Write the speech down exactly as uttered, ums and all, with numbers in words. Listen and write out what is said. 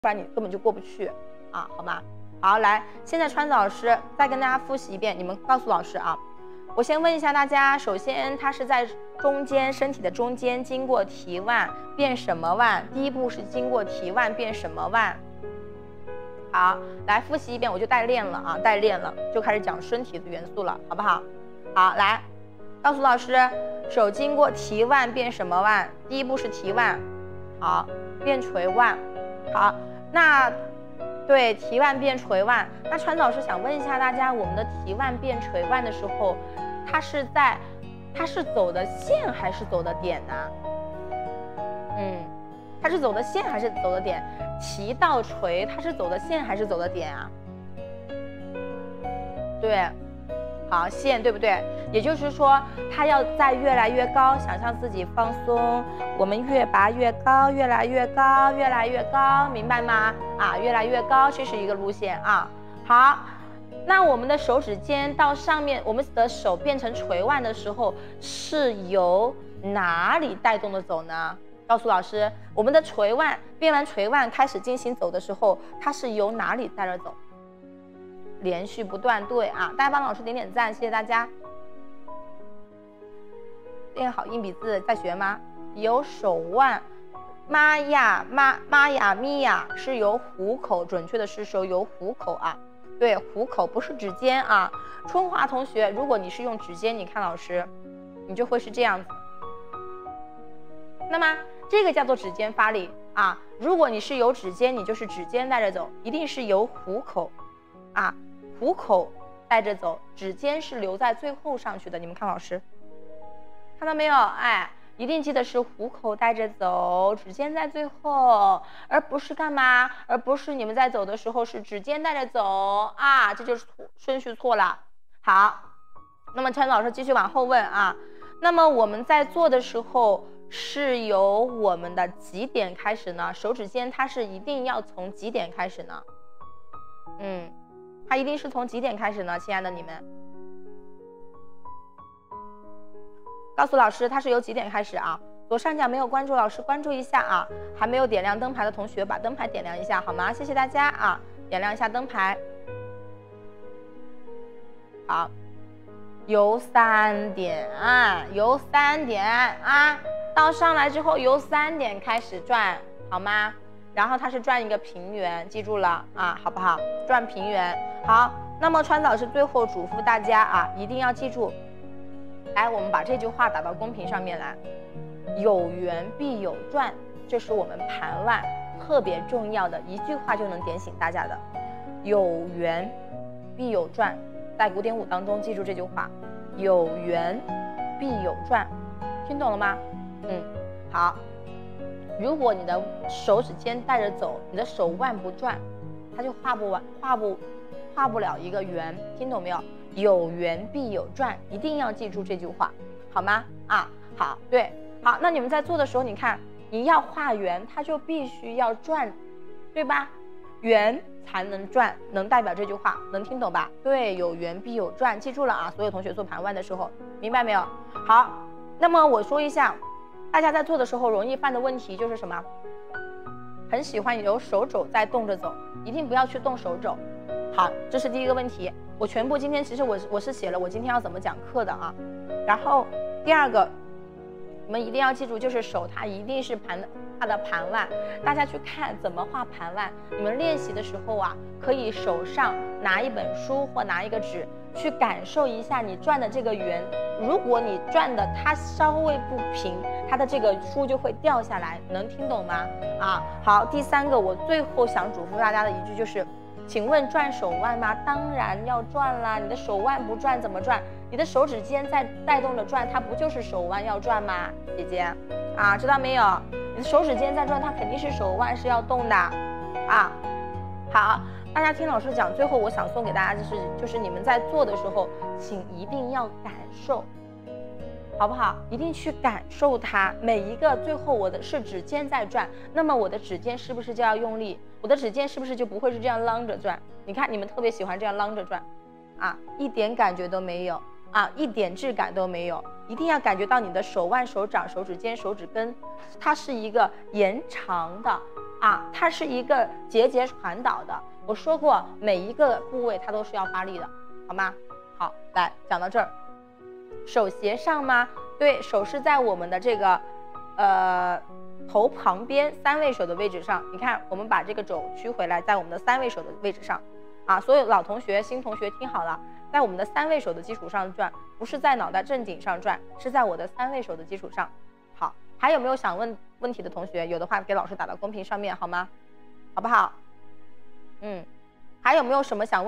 不然你根本就过不去啊，好吗？好，来，现在川子老师再跟大家复习一遍，你们告诉老师啊。我先问一下大家，首先它是在中间，身体的中间经过提腕变什么腕？第一步是经过提腕变什么腕？好，来复习一遍，我就代练了啊，代练了就开始讲身体的元素了，好不好？好，来，告诉老师，手经过提腕变什么腕？第一步是提腕，好，变垂腕，好，那对提腕变垂腕，那川老师想问一下大家，我们的提腕变垂腕的时候，它是在，它是走的线还是走的点呢？嗯，它是走的线还是走的点？提到垂，它是走的线还是走的点啊？对，好，线对不对？也就是说，它要在越来越高，想象自己放松，我们越拔越高，越来越高，越来越高，明白吗？啊，越来越高，这是一个路线啊。好，那我们的手指尖到上面，我们的手变成垂腕的时候，是由哪里带动的走呢？告诉老师，我们的垂腕变完垂腕开始进行走的时候，它是由哪里带着走？连续不断，对啊，大家帮老师点点赞，谢谢大家。练好硬笔字在学吗？由手腕，妈呀妈妈呀咪呀，是由虎口，准确的是说由虎口啊，对，虎口不是指尖啊。春华同学，如果你是用指尖，你看老师，你就会是这样子。那么这个叫做指尖发力啊。如果你是由指尖，你就是指尖带着走，一定是由虎口啊，虎口带着走，指尖是留在最后上去的。你们看老师，看到没有？哎，一定记得是虎口带着走，指尖在最后，而不是干嘛？而不是你们在走的时候是指尖带着走啊，这就是顺序错了。好，那么陈老师继续往后问啊。那么我们在做的时候是由我们的几点开始呢？手指尖它是一定要从几点开始呢？嗯，它一定是从几点开始呢？亲爱的你们，告诉老师，它是由几点开始啊？左上角没有关注老师，关注一下啊！还没有点亮灯牌的同学，把灯牌点亮一下好吗？谢谢大家啊！点亮一下灯牌。好，由三点啊，由三点啊，到上来之后由三点开始转，好吗？然后它是转一个平圆，记住了啊，好不好？转平圆。好，那么川老师最后嘱咐大家啊，一定要记住。来，我们把这句话打到公屏上面来，有圆必有转，这是我们盘腕特别重要的一句话，就能点醒大家的。有圆必有转，在古典舞当中记住这句话，有圆必有转，听懂了吗？嗯，好。如果你的手指尖带着走，你的手腕不转，它就画不完，画不画不了一个圆，听懂没有？有圆必有转，一定要记住这句话，好吗？啊，好，对，好，那你们在做的时候，你看你要画圆，它就必须要转，对吧？圆才能转，能代表这句话，能听懂吧？对，有圆必有转，记住了啊！所有同学做盘腕的时候，明白没有？好，那么我说一下，大家在做的时候容易犯的问题就是什么？很喜欢由手肘在动着走，一定不要去动手肘。好，这是第一个问题。我全部今天其实我我是写了我今天要怎么讲课的啊。然后第二个，你们一定要记住，就是手它一定是盘它的盘腕。大家去看怎么画盘腕，你们练习的时候啊，可以手上拿一本书或拿一个纸，去感受一下你转的这个圆。如果你转的它稍微不平，它的这个书就会掉下来，能听懂吗？啊，好，第三个我最后想嘱咐大家的一句就是，请问转手腕吗？当然要转啦！你的手腕不转怎么转？你的手指尖在带动着转，它不就是手腕要转吗？姐姐，啊，知道没有？你的手指尖在转，它肯定是手腕是要动的，啊，好。大家听老师讲，最后我想送给大家就是，就是你们在做的时候，请一定要感受，好不好？一定去感受它。每一个最后我的是指尖在转，那么我的指尖是不是就要用力？我的指尖是不是就不会是这样啷着转？你看你们特别喜欢这样啷着转，啊，一点感觉都没有啊，一点质感都没有。一定要感觉到你的手腕、手掌、手指尖、手指根，它是一个延长的。 啊，它是一个节节传导的。我说过，每一个部位它都是要发力的，好吗？好，来讲到这儿，手斜上吗？对，手是在我们的这个呃头旁边三位手的位置上。你看，我们把这个肘屈回来，在我们的三位手的位置上啊。所有老同学、新同学听好了，在我们的三位手的基础上转，不是在脑袋正顶上转，是在我的三位手的基础上。好，还有没有想问问题的同学？有的话给老师打到公屏上面好吗？好不好？嗯，还有没有什么想问？